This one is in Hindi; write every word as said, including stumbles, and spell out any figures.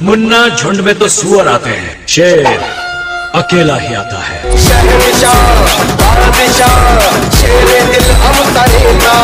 मुन्ना झुंड में तो सुअर आते हैं, शेर अकेला ही आता है। शहंशाह बादशाह शेरे दिल अमतरीना